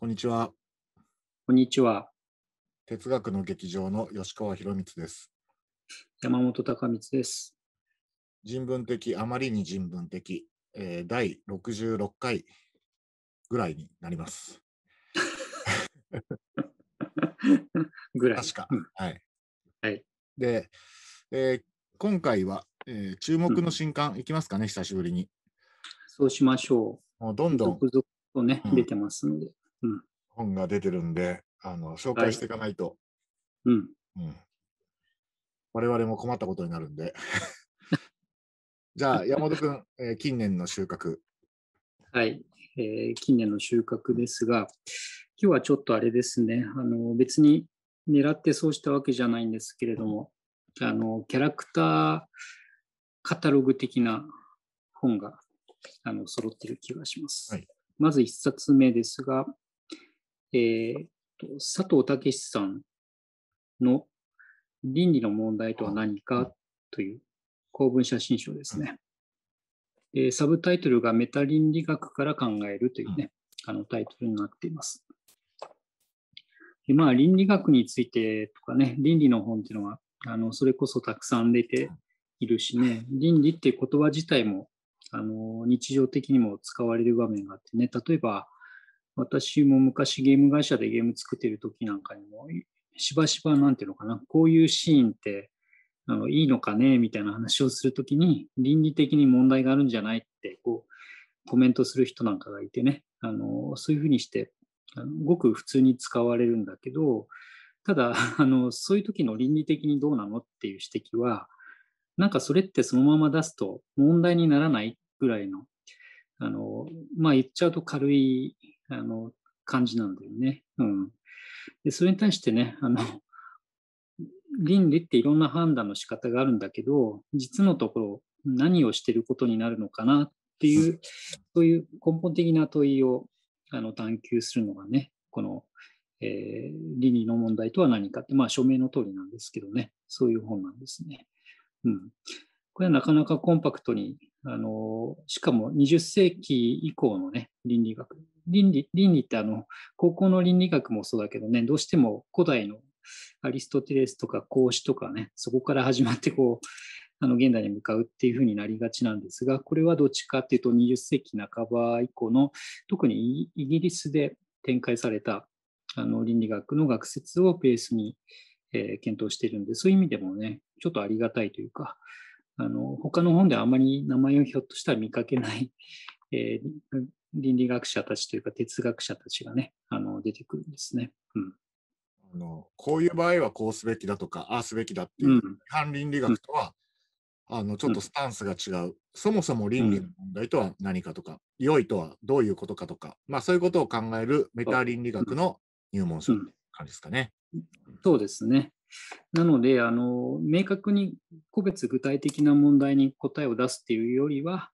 こんにちは。 こんにちは。 哲学の劇場の吉川博光です。 山本隆光です。 人文的、あまりに人文的、第66回ぐらいになります。 ぐらい。 確か。はい。 はい。 で、今回は、注目の新刊いきますかね、久しぶりに。 そうしましょう。 もうどんどん、 続々とね、 うん、 出てますので。 本が出てるんで、紹はい。 介していかないと、 うん。 うん、我々も困ったことになるんで。じゃあ、山本君、近年の収穫。 はい。近年の収穫ですが、今日はちょっとあれですね、別に狙ってそうしたわけじゃないんですけれども、キャラクターカタログ的な本が揃っている気がします。 はい。 まず一冊目ですが、佐藤健さんの倫理の問題とは何かという公文写真書ですね。サブタイトルがメタ倫理学から考えるというね、タイトルになっています。で倫理学についてとかね、倫理の本っていうのは、それこそたくさん出ているしね、倫理っていう言葉自体も、日常的にも使われる場面があってね、例えば、私も昔ゲーム会社でゲーム作ってる時なんかにも、しばしばなんていうのかな、こういうシーンっていいのかねみたいな話をするときに、倫理的に問題があるんじゃないってコメントする人なんかがいてね、そういうふうにしてごく普通に使われるんだけど、ただそういう時の倫理的にどうなのっていう指摘は、なんかそれってそのまま出すと問題にならないぐらいの、言っちゃうと軽い感じなんだよね。でそれに対してね、倫理っていろんな判断の仕方があるんだけど、実のところ何をしていることになるのかなっていう、そういう根本的な問いを探求するのがね、この、倫理の問題とは何かって、署名の通りなんですけどね、そういう本なんですね。これはなかなかコンパクトに、しかも20世紀以降のね、倫理学。倫理って高校の倫理学もそうだけどね、どうしても古代のアリストテレスとか孔子とかね、そこから始まって現代に向かうっていうふうになりがちなんですが、これはどっちかっていうと20世紀半ば以降の、特にイギリスで展開された倫理学の学説をベースに、検討しているんで、そういう意味でもね、ちょっとありがたいというか、他の本ではあまり名前をひょっとしたら見かけない、倫理学者たちというか哲学者たちがね、出てくるんですね。 こういう場合はこうすべきだとか、ああすべきだっていう、反倫理学とは、ちょっとスタンスが違う。そもそも倫理の問題とは何かとか、良いとはどういうことかとか、そういうことを考えるメタ倫理学の入門書って感じですかね。 そうですね。なので、明確に個別具体的な問題に答えを出すっていうよりは、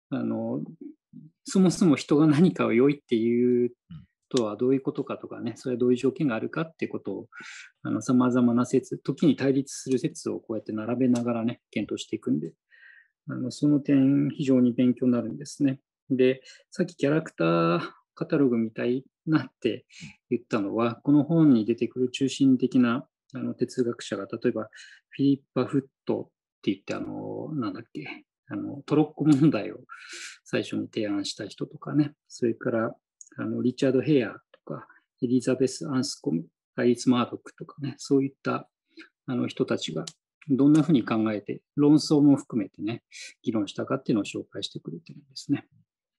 そもそも人が何かを良いっていうとはどういうことかとかね、それはどういう条件があるかっていうことを、さまざまな説、時に対立する説をこうやって並べながらね、検討していくんで、その点、非常に勉強になるんですね。で、さっきキャラクターカタログみたいなって言ったのは、この本に出てくる中心的な哲学者が、例えばフィリッパ・フットって言って、なんだっけ、トロッコ問題を最初に提案した人とかね、それからリチャード・ヘアとか、エリザベス・アンスコム、アイリス・マードックとかね、そういった人たちがどんなふうに考えて、論争も含めてね、議論したかっていうのを紹介してくれてるんですね。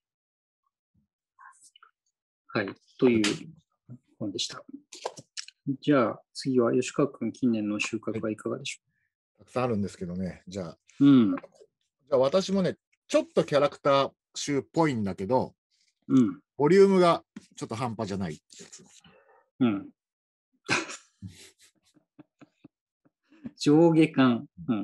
はい、という本でした。じゃあ次は吉川君、近年の収穫はいかがでしょたくさんあるんですけどね、じゃあ私もね、ちょっとキャラクター集っぽいんだけど、ボリュームがちょっと半端じゃないってやつ。 上下巻。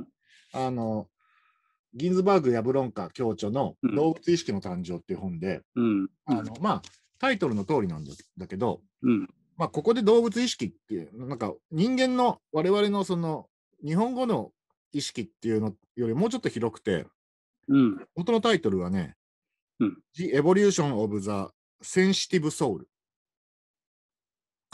ギンズバーグ・ヤブロンカ教著の動物意識の誕生っていう本で、タイトルの通りなんだけど、ここで動物意識っていう、なんか人間の我々のその日本語の意識っていうのよりもうちょっと広くて、元のタイトルはね、The Evolution of the Sensitive Soul。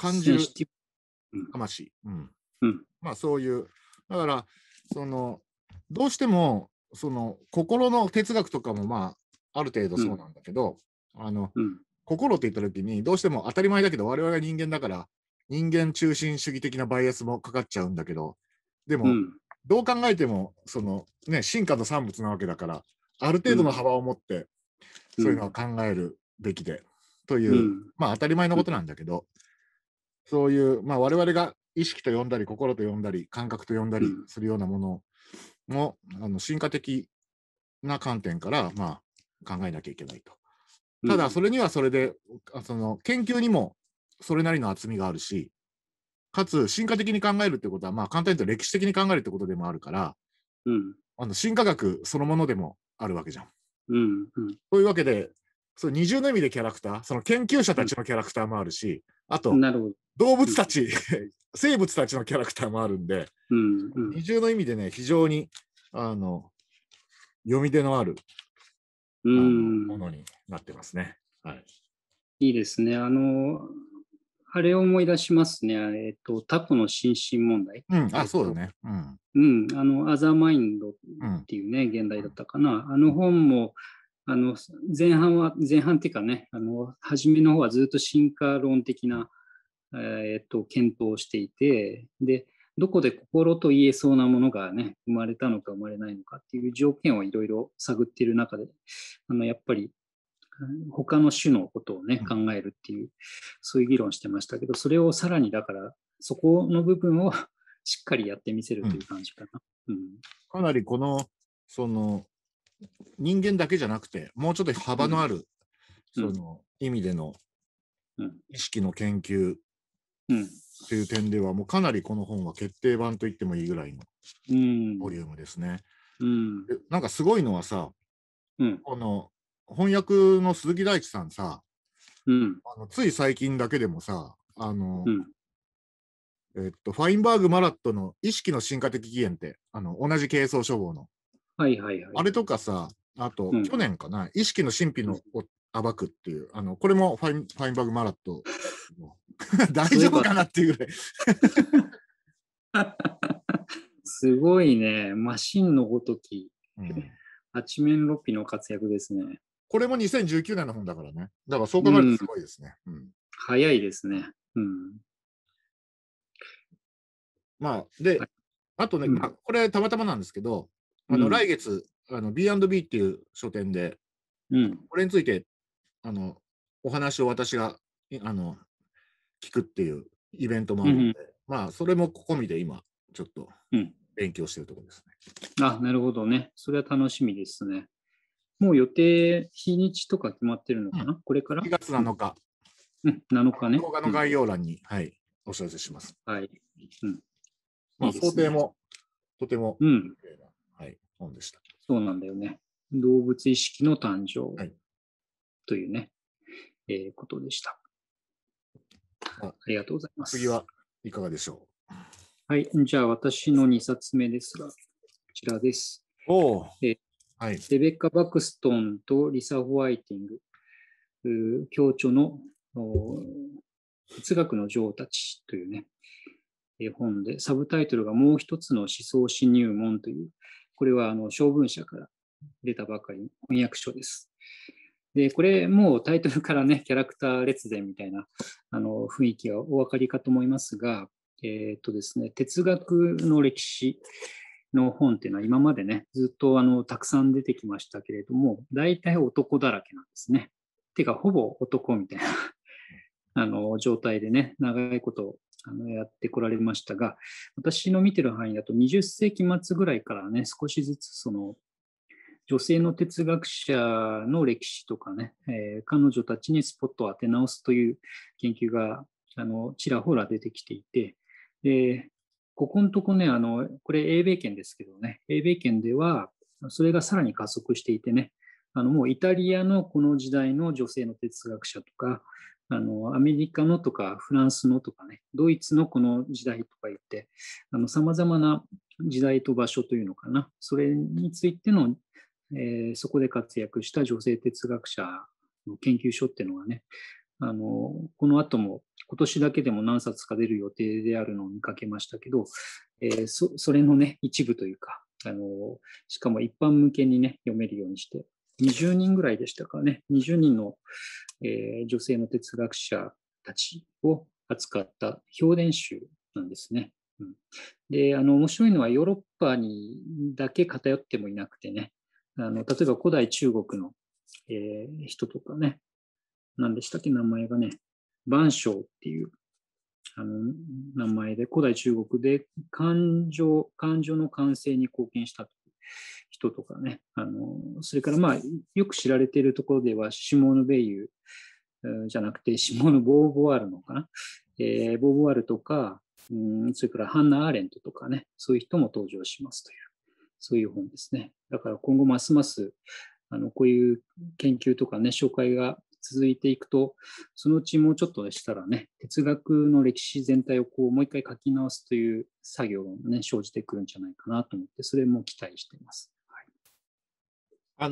感じる魂。まあそういう、だから、どうしても、心の哲学とかもまあ、ある程度そうなんだけど、心って言った時に、どうしても当たり前だけど、我々が人間だから、人間中心主義的なバイアスもかかっちゃうんだけど、でも、どう考えても、進化の産物なわけだから、ある程度の幅を持って、そういうのは考えるべきで、という、まあ当たり前のことなんだけど、そういう、まあ我々が意識と呼んだり、心と呼んだり、感覚と呼んだりするようなものも、進化的な観点から、まあ考えなきゃいけないと。ただ、それにはそれで、研究にもそれなりの厚みがあるし、かつ、進化的に考えるってことは、まあ簡単に言うと歴史的に考えるってことでもあるから、進化学そのものでもあるわけじゃん。というわけで、二重の意味でキャラクター、その研究者たちのキャラクターもあるし、あと、動物たち、生物たちのキャラクターもあるんで、二重の意味でね、非常に読み手のあるものになってますね。はい。 いいですね。あれを思い出しますね。タコの心身問題。 そうだね。 アザーマインドっていうね、現代だったかな。あの本も、前半っていうかね、初めの方はずっと進化論的な、検討をしていて、で、どこで心と言えそうなものがね、生まれたのか生まれないのかっていう条件をいろいろ探っている中で、やっぱり他の種のことをね、考えるっていう、そういう議論してましたけど、それをさらにだから、そこの部分をしっかりやってみせるという感じかな。 かなり人間だけじゃなくて、もうちょっと幅のある、意味での意識の研究っていう点では、もうかなりこの本は決定版と言ってもいいぐらいのボリュームですね。なんかすごいのはさ、この翻訳の鈴木大地さんさ、つい最近だけでもさ、ファインバーグ・マラットの意識の進化的起源って、同じ軽装処方の。あれとかさ、あと、去年かな、意識の神秘のを暴くっていう、これもファインバーグ・マラット。大丈夫かなっていうぐらい。すごいね。マシンのごとき。八面六臂の活躍ですね。 これも2019年の本だからね。だからそう考えるとすごいですね。 早いですね。 まあ、で、あとね、まあ、これたまたまなんですけど、来月、B&B っていう書店で、これについて、お話を私が、聞くっていうイベントもあるので、まあ、それも込みで今、ちょっと勉強してるところですね。なるほどね。それは楽しみですね。もう予定、日にちとか決まってるのかな、これから ?2 月7日。 7日ね。 動画の概要欄に、はい、お知らせします。 はい。 まあ、想定もとても、はい、本でした。 そうなんだよね。動物意識の誕生というね、ことでした。ありがとうございます。 次はいかがでしょう。はい。じゃあ、私の2冊目ですが、こちらです。レベッカ・バクストンとリサ・ホワイティング、共著の哲学の女王たちというね、本で、サブタイトルがもう一つの思想史入門という、これは小文社から出たばかりの翻訳書です。で、これもうタイトルからね、キャラクター列伝みたいな雰囲気がお分かりかと思いますが、ですね、哲学の歴史の本っていうのは今までね、ずっとたくさん出てきましたけれども、大体男だらけなんですね。てか、ほぼ男みたいな状態でね、長いことやってこられましたが、私の見てる範囲だと20世紀末ぐらいからね、少しずつその女性の哲学者の歴史とかね、彼女たちにスポットを当て直すという研究がちらほら出てきていて、でここのとこね、これ英米圏ですけどね、英米圏ではそれがさらに加速していてね、もうイタリアのこの時代の女性の哲学者とか、アメリカのとかフランスのとかね、ドイツのこの時代とか言って、さまざまな時代と場所というのかな、それについての、そこで活躍した女性哲学者の研究所っていうのがね、この後も今年だけでも何冊か出る予定であるのを見かけましたけど、それのね、一部というか、しかも一般向けにね、読めるようにして、20人ぐらいでしたかね、20人の、女性の哲学者たちを扱った評伝集なんですね。で、面白いのはヨーロッパにだけ偏ってもいなくてね、例えば古代中国の、人とかね、何でしたっけ、名前がね、万象っていう名前で、古代中国で感情の完成に貢献した人とかね、それからまあ、よく知られているところでは、シモーヌ・ベイユじゃなくて、シモーヌ・ボーヴォワールのかな、ボーヴォワールとか、それからハンナ・アーレントとかね、そういう人も登場しますという、そういう本ですね。だから今後ますますこういう研究とかね、紹介が続いていくと、そのうちもうちょっとでしたらね、哲学の歴史全体をこうもう一回書き直すという作業がね、生じてくるんじゃないかなと思って、それも期待しています。 はい、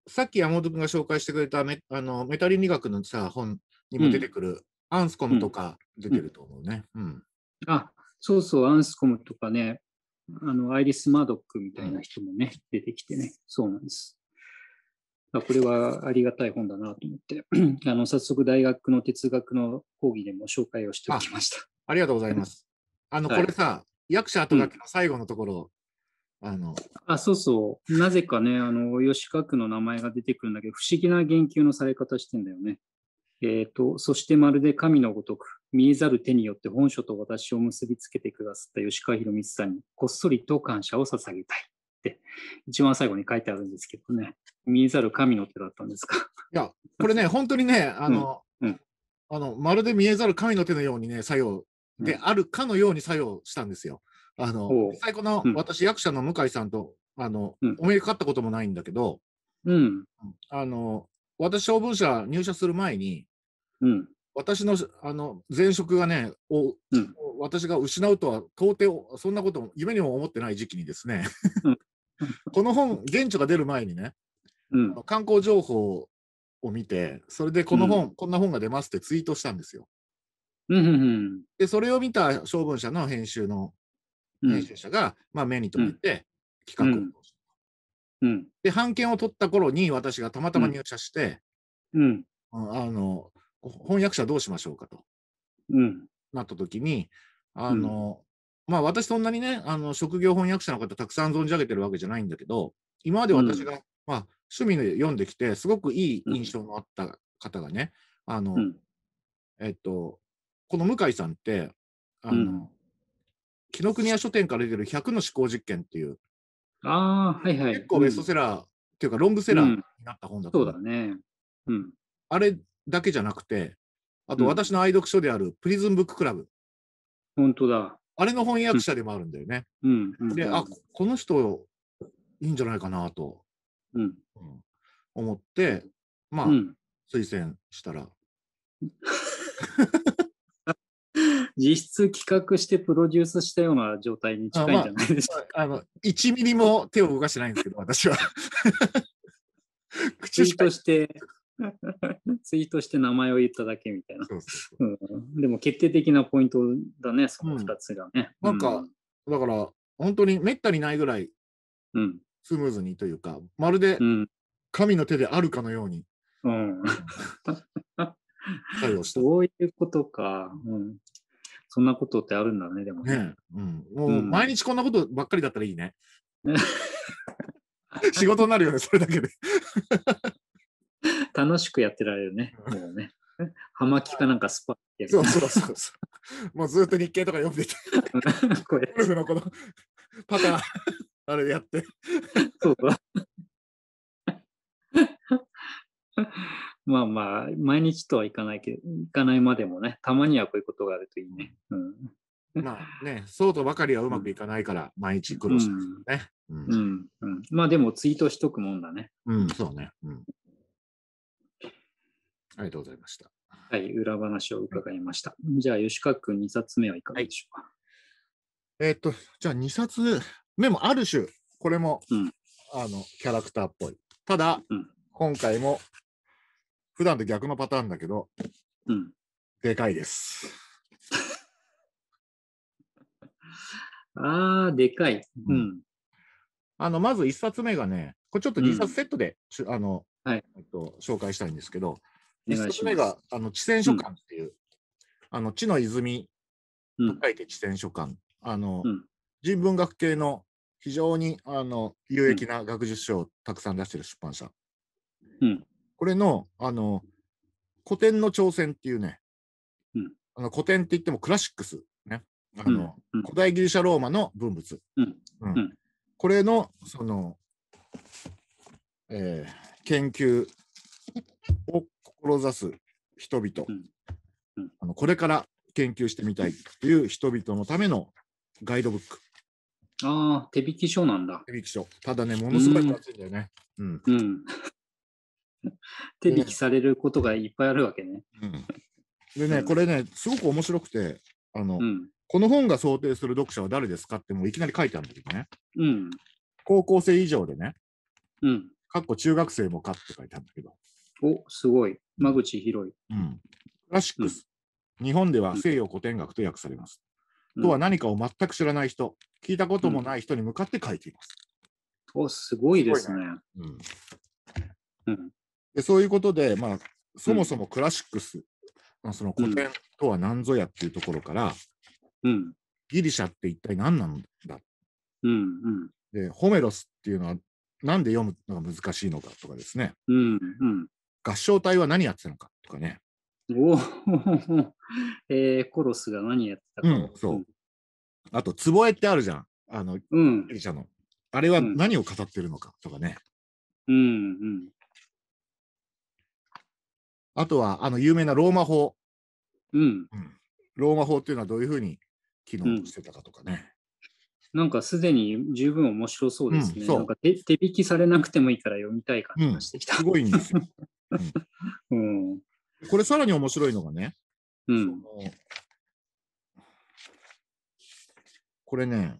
さっき山本君が紹介してくれたメタ倫理学のさ本にも出てくる、アンスコムとか出てると思うね。 あ、そうそう、アンスコムとかね、アイリス・マードックみたいな人もね、出てきてね、そうなんです。これはありがたい本だなと思って、早速大学の哲学の講義でも紹介をしておきました。 ありがとうございます。これさ、役者後書きの最後のところ、 そうそう。なぜかね、吉川区の名前が出てくるんだけど、不思議な言及のされ方してんだよね。そしてまるで神のごとく、見えざる手によって本書と私を結びつけてくださった吉川博光さんにこっそりと感謝を捧げたいって、一番最後に書いてあるんですけどね、見えざる神の手だったんですか。 いや、これね、本当にね、まるで見えざる神の手のようにね、作用であるかのように作用したんですよ。実際この、私、役者の向井さんと、お目にかかったこともないんだけど、私、小文社入社する前に、私の前職がね、私が失うとは到底そんなことを夢にも思ってない時期にですね、この本、原著が出る前にね、観光情報を見て、それでこの本、こんな本が出ますってツイートしたんですよ。で、それを見た小文社の編集者が、目に留めて企画を通した。で、版権を取った頃に私がたまたま入社して、翻訳者どうしましょうかと、なった時に、私そんなにね、職業翻訳者の方たくさん存じ上げてるわけじゃないんだけど、今まで私が、趣味で読んできて、すごくいい印象のあった方がね、この向井さんって、紀ノ国屋書店から出てる100の思考実験っていう、結構ベストセラーっていうか、ロングセラーになった本だと思う。 そうだね。 あれだけじゃなくて、あと私の愛読書であるプリズンブッククラブ。 本当だ。 あれの翻訳者でもあるんだよね。で、この人いいんじゃないかなと思って、推薦したら。 実質企画してプロデュースしたような状態に近いんじゃないですか。 1ミリも手を動かしてないんですけど、私は。 ツイートして名前を言っただけみたいな。でも決定的なポイントだね、その2つがね。 なんか、だから、本当にめったにないぐらいスムーズにというか、まるで神の手であるかのように作用した。 そういうことか。そんなことってあるんだね、でもね。 もう毎日こんなことばっかりだったらいいね。仕事になるよね、それだけで。 楽しくやってられるね。もうね。葉巻かなんかスパッてやる。 もうずっと日経とか読んでて。ゴルフのこのパターン、あれやって。 そうだ。毎日とはいかないまでもね、たまにはこういうことがあるといいね。 そうとばかりはうまくいかないから、毎日苦労してるね。 でもツイートしとくもんだね。 そうね。ありがとうございました。 はい、裏話を伺いました。じゃあ、吉川君2冊目はいかがでしょうか。 じゃあ2冊目もある種、これも、キャラクターっぽい。ただ、今回も、普段と逆のパターンだけど、でかいです。 ああ、でかい。うん。 まず1冊目がね、これちょっと2冊セットで、 はい。 紹介したいんですけど、1 お願いします。 冊目が地選書館っていう、地の泉と書いて地選書館。人文学系の非常に有益な学術書をたくさん出している出版社。これの古典の挑戦っていうね、古典って言ってもクラシックスね、古代ギリシャローマの文物。これのその、研究を志す人々、これから研究してみたいっていう人々のためのガイドブック。 ああ、手引き書なんだ。 手引き書。ただね、ものすごい分厚いんだよね。 手引きされることがいっぱいあるわけね。 でね、これね、すごく面白くて、この本が想定する読者は誰ですかってもういきなり書いてあるんだけどね。高校生以上でね、かっこ中学生もかって書いてあるんだけど。 お、すごい。間口広い。 クラシックス。日本では西洋古典学と訳されます。とは何かを全く知らない人、聞いたこともない人に向かって書いています。 お、すごいですね。 でそういうことで、まあ、そもそもクラシックス、その古典とは何ぞやっていうところから、ギリシャって一体何なんだ、でホメロスっていうのは何で読むのが難しいのかとかですね、合唱隊は何やってたのかとかね。 おコロスが何やってたか。 そう。あと、壺絵ってあるじゃん。ギリシャの。あれは何を語ってるのかとかね。あとは、有名なローマ法。ローマ法っていうのはどういうふうに機能してたかとかね。 なんかすでに十分面白そうですね。なんか手引きされなくてもいいから読みたい感じがしてきた。 すごいんですよ。これさらに面白いのがね、これね、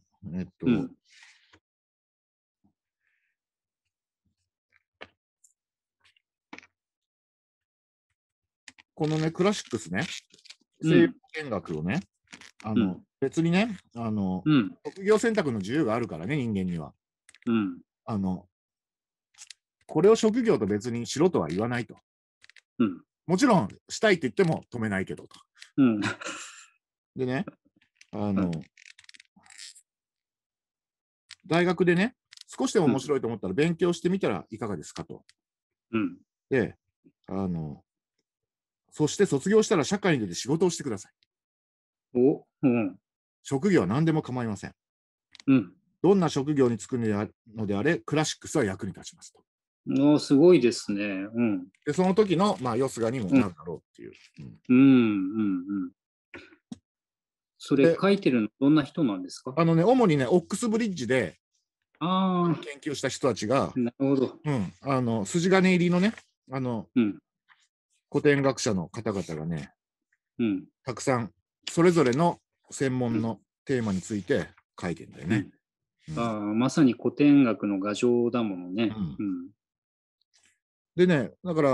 このね、クラシックスね、西洋古典学をね、別にね、職業選択の自由があるからね、人間には。これを職業と別にしろとは言わないと。もちろん、したいって言っても止めないけどと。でね、大学でね、少しでも面白いと思ったら勉強してみたらいかがですかと。で、そして卒業したら社会に出て仕事をしてください。職業は何でも構いません。どんな職業に就くのであれ、クラシックスは役に立ちますと。 すごいですね。 で、その時の、まあ、よすがにもなるだろうっていう。 それ書いてるのどんな人なんですか？ 主にね、オックスブリッジで研究した人たちが、 なるほど。筋金入りのね、古典学者の方々がね、たくさん、それぞれの専門のテーマについて書いてんだよね。 まさに古典学の牙城だものね。 でね、だから、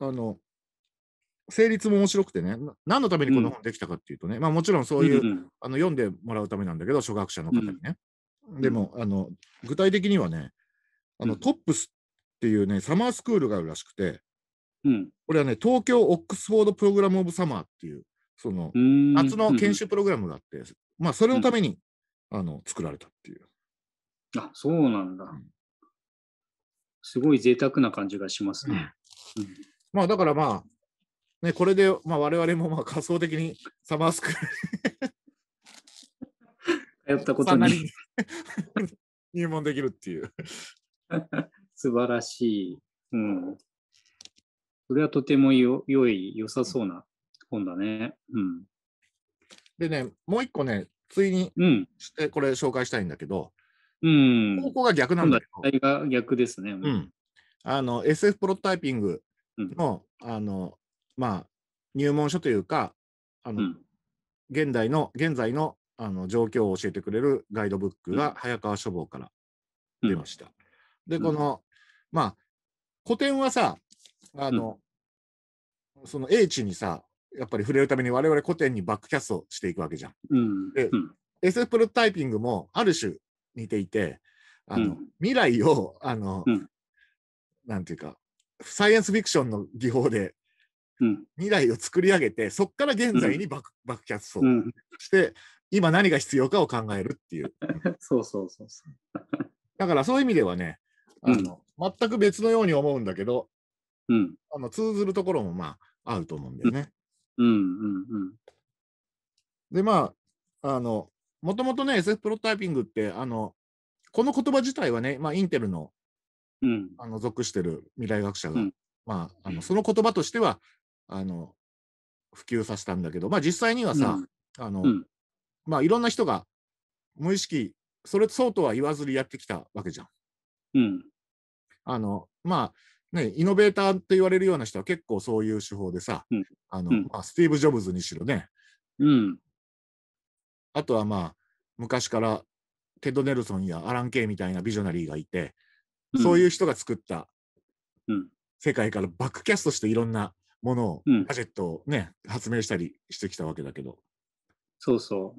成立も面白くてね、何のためにこの本できたかっていうとね、まあもちろんそういう、読んでもらうためなんだけど、初学者の方にね。でも、具体的にはね、トップスっていうね、サマースクールがあるらしくて、これはね、東京オックスフォードプログラムオブサマーっていう、その、夏の研修プログラムがあって、まあそれのために、作られたっていう。 あ、そうなんだ。すごい贅沢な感じがしますね。 まあだからまあ、ね、これで、まあ、我々もまあ仮想的にサマースクール通ったことに入門できるっていう素晴らしい。それはとても良さそうな本だね。 でね、もう一個ね、ついにしてこれ紹介したいんだけど、方向が逆なんだけど。 が逆ですね。 SF プロトタイピングの、まあ、入門書というか、現在の状況を教えてくれるガイドブックが早川書房から出ました。で、この、まあ、古典はさ、その英知にさ、やっぱり触れるために我々古典にバックキャストしていくわけじゃん。で、 SF プロトタイピングもある種似ていて、未来を、なんていうか、サイエンスフィクションの技法で、未来を作り上げて、そこから現在にバックキャストして、今何が必要かを考えるっていう。 そうそうそうそう。 だからそういう意味ではね、全く別のように思うんだけど、通ずるところもまああると思うんだよね。で、まあ、もともとね、SF プロトタイピングって、この言葉自体はね、まあ、インテルの、属してる未来学者が、まあ、その言葉としては、普及させたんだけど、まあ、実際にはさ、まあ、いろんな人が無意識、そうとは言わずにやってきたわけじゃん。まあ、ね、イノベーターって言われるような人は結構そういう手法でさ、まあ、スティーブ・ジョブズにしろね、あとはまあ、昔からテッド・ネルソンやアラン・ケイみたいなビジョナリーがいて、そういう人が作った世界からバックキャストしていろんなものを、ガジェットをね、発明したりしてきたわけだけど。 そうそう。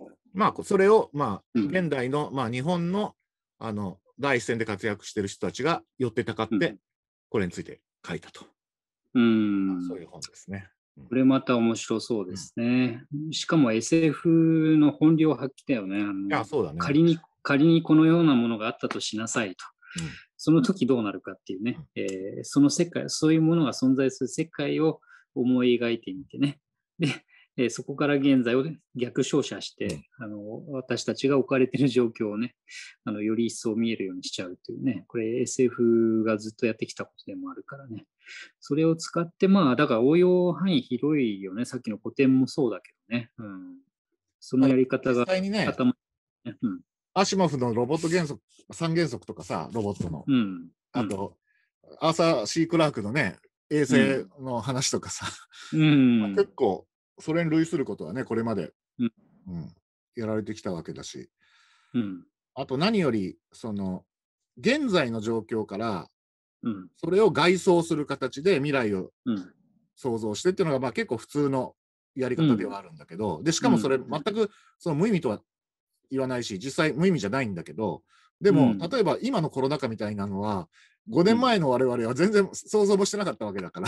まあ、それを、まあ、現代の、まあ、日本の、第一線で活躍している人たちが寄ってたかって、これについて書いたと。そういう本ですね。 これまた面白そうですね。しかも SF の本領発揮だよね。 そうだね。 仮にこのようなものがあったとしなさいと。その時どうなるかっていうね、その世界、そういうものが存在する世界を思い描いてみてね。で、そこから現在を逆照射して、私たちが置かれている状況をね、より一層見えるようにしちゃうというね、これ SF がずっとやってきたことでもあるからね。それを使って、まあ、だから応用範囲広いよね。さっきの古典もそうだけどね。そのやり方が実際にね、アシモフのロボット原則、3原則とかさ、ロボットの。あと、アーサー・シー・クラークのね、衛星の話とかさ、結構、それに類することはね、これまで、やられてきたわけだし、あと何より、現在の状況から、それを外装する形で未来を想像してっていうのが、まあ、結構普通のやり方ではあるんだけど、でしかもそれ全く無意味とは言わないし、実際無意味じゃないんだけど、でも、例えば今のコロナ禍みたいなのは、5年前の我々は全然想像もしてなかったわけだから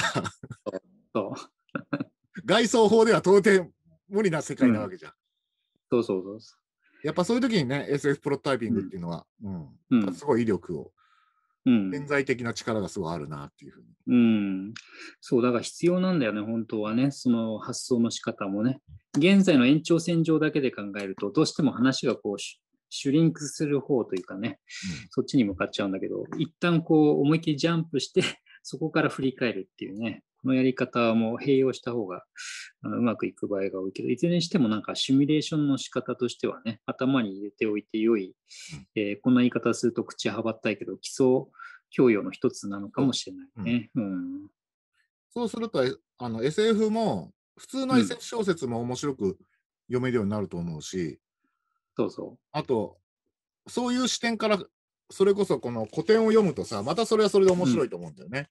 外装法では到底無理な世界なわけじゃん。 そうやっぱそういう時にね、SF プロトタイピングっていうのは、すごい威力を、潜在的な力がすごいあるなっていうふうに。 そう、だから必要なんだよね、本当はね、その発想の仕方もね。現在の延長線上だけで考えると、どうしても話がこう、シュリンクする方というかね、そっちに向かっちゃうんだけど、一旦こう、思いっきりジャンプして、そこから振り返るっていうね、このやり方も併用した方がうまくいく場合が多いけど、いずれにしてもなんかシミュレーションの仕方としてはね、頭に入れておいて良い、こんな言い方すると口はばったいけど、基礎教養の一つなのかもしれないね。 そうすると、SF も、普通の SF 小説も面白く読めるようになると思うし、あと、そういう視点から、それこそこの古典を読むとさ、またそれはそれで面白いと思うんだよね。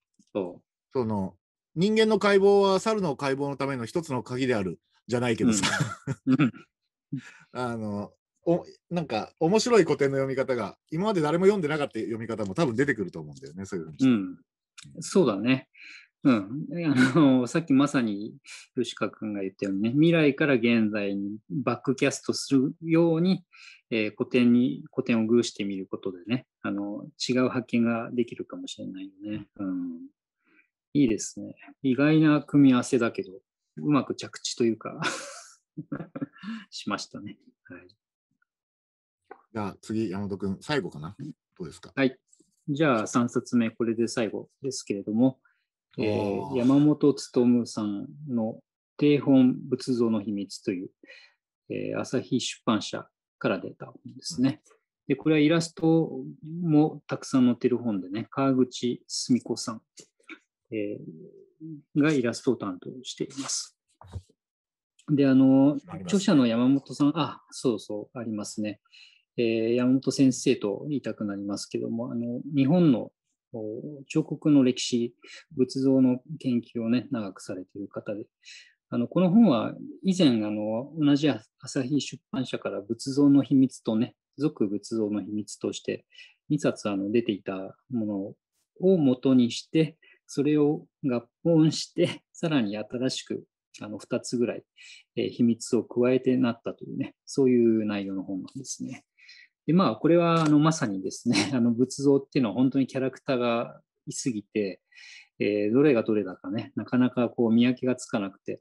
人間の解剖は猿の解剖のための一つの鍵であるじゃないけどさ、なんか面白い古典の読み方が、今まで誰も読んでなかった読み方も多分出てくると思うんだよね、そういうふうに。 そうだね。さっきまさに吉川君が言ったようにね、未来から現在にバックキャストするように、古典を偶してみることでね、違う発見ができるかもしれないよね。いいですね。意外な組み合わせだけど、うまく着地というかしましたね。はい。 じゃあ次、山本君、最後かな。どうですか。 はい。じゃあ3冊目、これで最後ですけれども、山本勉さんの定本仏像の秘密という、朝日出版社から出た本ですね。で、これはイラストもたくさん載っている本でね、川口澄子さん、がイラストを担当しています。で、著者の山本さん、そうそう、ありますね。山本先生と言いたくなりますけども、日本の彫刻の歴史、仏像の研究をね、長くされている方で、 この本は以前同じ朝日出版社から仏像の秘密とね、俗仏像の秘密として2冊出ていたものを元にして、それを合本して、さらに新しく2つぐらい、秘密を加えてなったというね、そういう内容の本なんですね。で、まあ、これはまさにですね、仏像っていうのは本当にキャラクターがいすぎて、どれがどれだかね、なかなかこう見分けがつかなくて、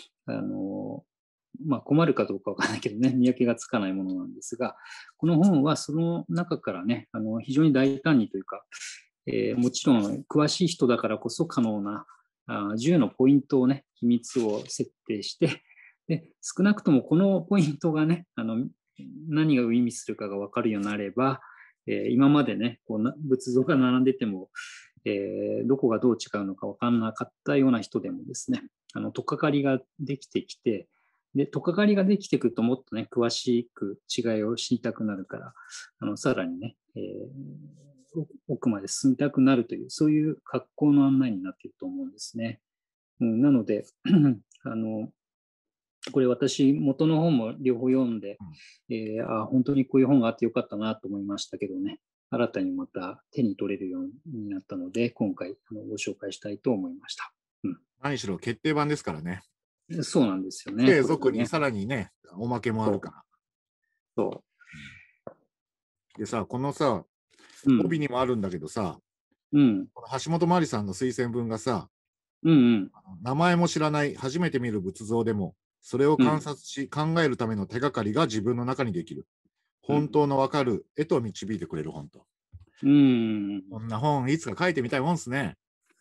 まあ、困るかどうかわからないけどね、見分けがつかないものなんですが、この本はその中からね、非常に大胆にというか、もちろん詳しい人だからこそ可能な10のポイントをね、秘密を設定して、で少なくともこのポイントがね、何が意味するかが分かるようになれば、今までね、こう仏像が並んでても、どこがどう違うのか分からなかったような人でもですね、取っかかりができてきて、で取っかかりができてくるともっとね、詳しく違いを知りたくなるから、さらにね、奥まで進みたくなるという、そういう格好の案内になっていると思うんですね。なのでこれ私、元の本も両方読んで、本当にこういう本があってよかったなと思いましたけどね、新たにまた手に取れるようになったので、今回ご紹介したいと思いました。 何しろ決定版ですからね。 そうなんですよね。 俗にさらにね、おまけもあるから。 そう。 でさ、このさ、帯にもあるんだけどさ、この橋本真理さんの推薦文がさ、名前も知らない初めて見る仏像でもそれを観察し、考えるための手がかりが自分の中にできる本当の分かる絵と導いてくれる本と。こんな本いつか書いてみたいもんですね。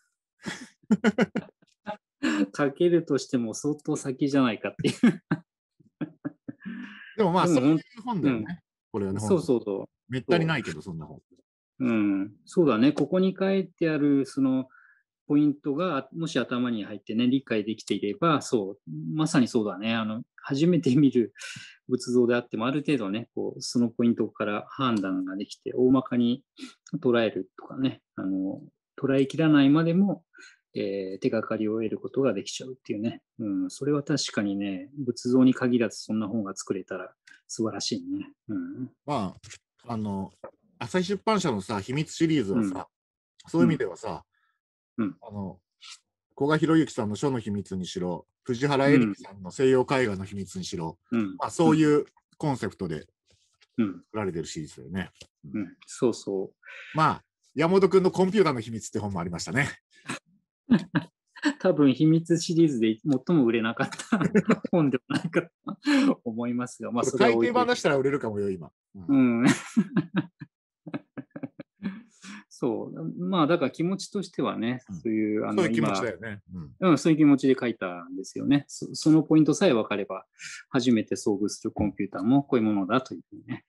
書けるとしても相当先じゃないかっていうでもまあそういう本だよね、これはね。 そうそうそう。 めったにないけど、そんな本。 そうだね。ここに書いてあるそのポイントがもし頭に入ってね、理解できていれば、そう、まさにそうだね。初めて見る仏像であっても、ある程度ね、こうそのポイントから判断ができて、大まかに捉えるとかね、捉えきらないまでも、手がかりを得ることができちゃうっていうね。それは確かにね、仏像に限らずそんな本が作れたら素晴らしいね。 まあ、朝日出版社のさ、秘密シリーズはさ、そういう意味ではさ、古賀博之さんの書の秘密にしろ、藤原恵里さんの西洋絵画の秘密にしろ、まあ、そういうコンセプトで作られてるシリーズだよね。 そうそう。 まあ、山本君のコンピューターの秘密って本もありましたね。 多分秘密シリーズで最も売れなかった本ではないかと思いますが、まあ、 それは改訂版出したら売れるかもよ、今。 そう。まあ、だから気持ちとしてはね、そういう、 そういう気持ちだよね。 そういう気持ちで書いたんですよね。そのポイントさえ分かれば、初めて遭遇するコンピューターもこういうものだというふうにね、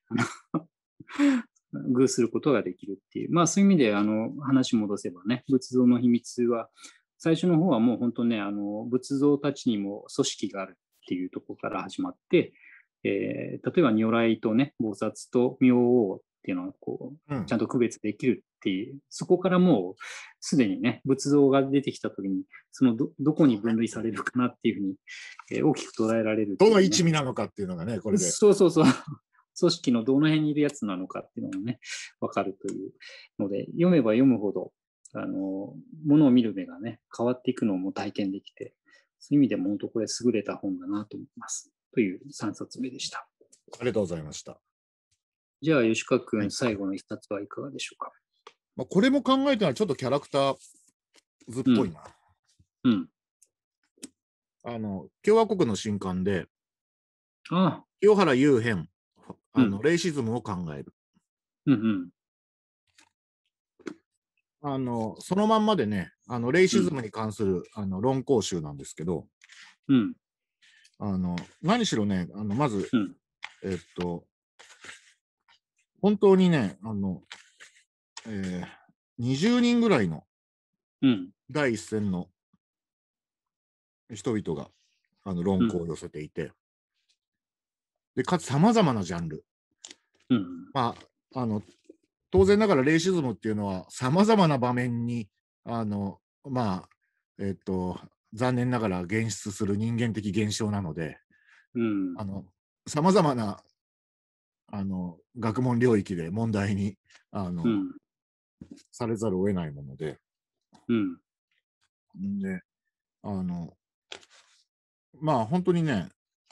遇することができるっていう。まあ、そういう意味で、話戻せばね、仏像の秘密は、最初の方はもう本当ね、仏像たちにも組織があるっていうところから始まって、例えば如来とね、菩薩と明王っていうのはこう、ちゃんと区別できるっていう、そこからもうすでにね、仏像が出てきたときに、その どこに分類されるかなっていうふうに、大きく捉えられる、ね。 どの一味なのかっていうのがね、これで。 そうそうそう。組織のどの辺にいるやつなのかっていうのがね、わかるというので、読めば読むほど、ものを見る目がね、変わっていくのも体験できて、そういう意味でも本当これ優れた本だなと思います。という3冊目でした。 ありがとうございました。 じゃあ、吉川君、最後の1冊はいかがでしょうか。 まあ、これも考えたらちょっとキャラクター図っぽいな。共和国の新刊で、清原雄編、レイシズムを考える。そのまんまでね、レイシズムに関する論考集なんですけど、何しろね、まず、本当にね、20人ぐらいの第一線の人々が論考を寄せていて、でかつさまざまなジャンル、まあ当然ながらレイシズムっていうのはさまざまな場面にまあ残念ながら現出する人間的現象なので、さまざまな学問領域で問題にされざるを得ないもので、でまあ本当にね、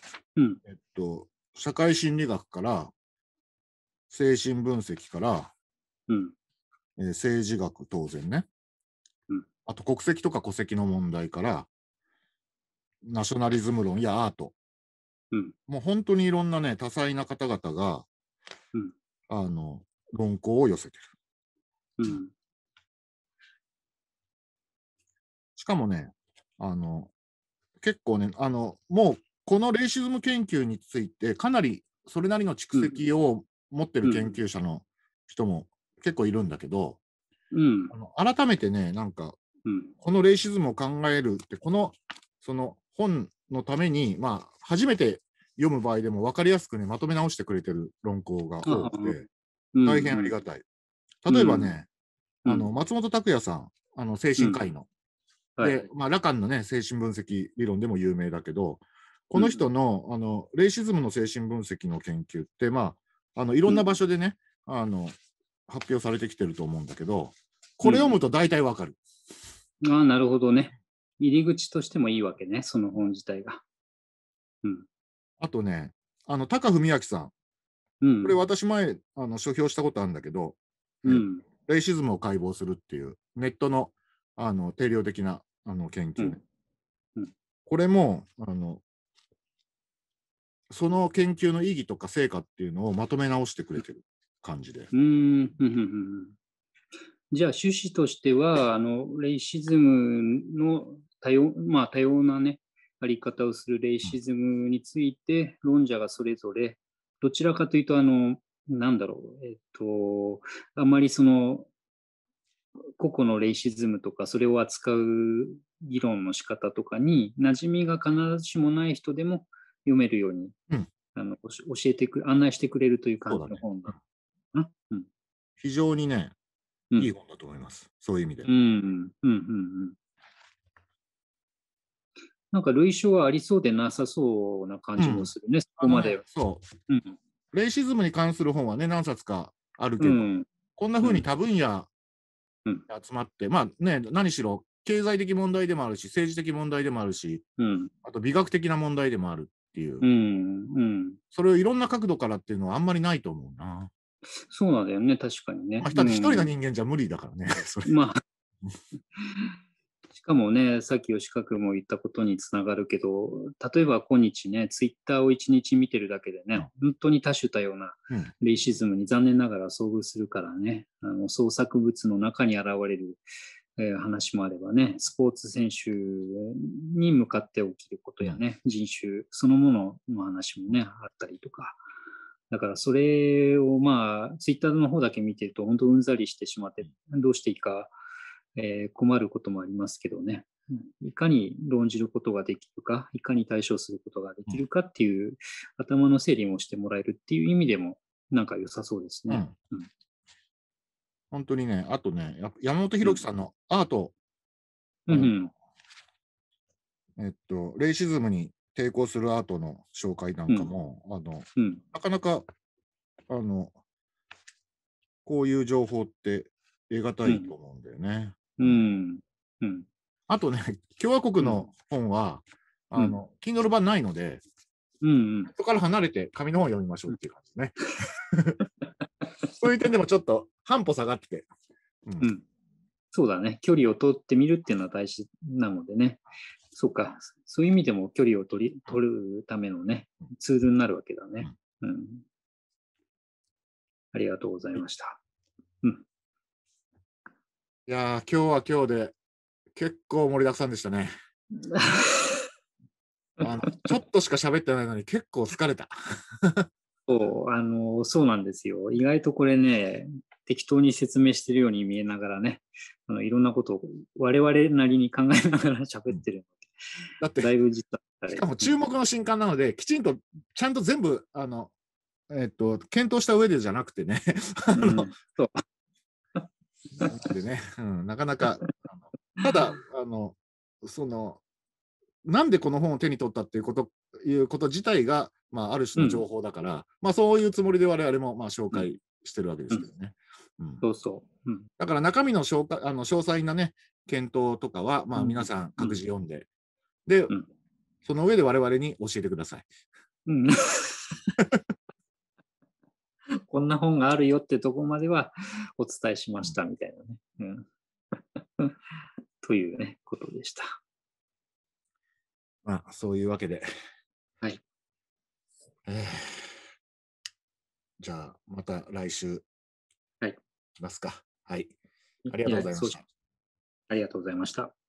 社会心理学から精神分析から、政治学当然ね、あと国籍とか戸籍の問題からナショナリズム論やアート、もう本当にいろんなね多彩な方々が、論考を寄せてる。しかもね、結構ね、もうこのレイシズム研究についてかなりそれなりの蓄積を持ってる研究者の人も結構いるんだけど、改めてね、なんか、このレイシズムを考えるって、その本のために、まあ、初めて読む場合でも分かりやすくね、まとめ直してくれてる論考が多くて、大変ありがたい。例えばね、松本拓也さん、精神科医の。で、まあ、ラカンのね、精神分析理論でも有名だけど、この人の、レイシズムの精神分析の研究って、まあ、いろんな場所でね、発表されてきてると思うんだけど、これ読むと大体わかる。 なるほどね。入り口としてもいいわけね、その本自体が。 あとね、高文明さん。これ私前、書評したことあるんだけど、レイシズムを解剖するっていう、ネットの、定量的な研究ね。これも、その研究の意義とか成果っていうのをまとめ直してくれてる感じで。 じゃあ趣旨としてはレイシズムの多様なねあり方をするレイシズムについて論者がそれぞれどちらかというとなんだろうあまりその個々のレイシズムとかそれを扱う議論の仕方とかに馴染みが必ずしもない人でも読めるように、案内してくれるという感じの本だ。 非常にね、いい本だと思います。そういう意味で。 なんか類書はありそうでなさそうな感じもするね、そこまで。 そう。レイシズムに関する本はね、何冊かあるけど、こんな風に多分野集まって、まあね、何しろ経済的問題でもあるし、政治的問題でもあるし、あと美学的な問題でもあるっていう、それをいろんな角度からっていうのはあんまりないと思うな。 そうなんだよね、確かにね。 だって一人の人間じゃ無理だからね、それ。 まあしかもね、さっき吉川君も言ったことにつながるけど、例えば今日ね、ツイッターを1日見てるだけでね、本当に多種多様なレイシズムに残念ながら遭遇するからね、創作物の中に現れる、話もあればね、スポーツ選手に向かって起きることやね、人種そのものの話もね、あったりとか。だからそれをまあ、ツイッターの方だけ見てると本当うんざりしてしまって、どうしていいか、困ることもありますけどね、いかに論じることができるか、いかに対処することができるかっていう頭の整理もしてもらえるっていう意味でもなんか良さそうですね。 本当にね、あとね、山本博樹さんのアート、レイシズムに抵抗するアートの紹介なんかも、なかなかこういう情報って得難いと思うんだよね。あとね、共和国の本は、Kindle 版ないので、そこから離れて紙の本を読みましょうっていう感じですね。そういう点でもちょっと半歩下がって。 そうだね。距離を取ってみるっていうのは大事なのでね。そうか。そういう意味でも距離を取るためのね、ツールになるわけだね。ありがとうございました。 いやー、今日は今日で結構盛りだくさんでしたね。ちょっとしか喋ってないのに結構疲れた。 そうなんですよ。意外とこれね、適当に説明してるように見えながらね、いろんなことを我々なりに考えながら喋ってるので、 だってだいぶ実はしかも注目の新刊なので、きちんとちゃんと全部検討した上でじゃなくてね、 そうでね、なかなかただそのなんでこの本を手に取ったっていうこと自体が、まあ、ある種の情報だから、まあ、そういうつもりで我々もまあ紹介してるわけですけどね。 そうそう。 だから中身の詳細なね、検討とかは、まあ、皆さん各自読んで、で、その上で我々に教えてください。 こんな本があるよってとこまではお伝えしましたみたいなね。というね、ことでした。 まあ、そういうわけで。 はい。 じゃあ、また来週。 はい。 来ますか。はい。ありがとうございました。 ありがとうございました。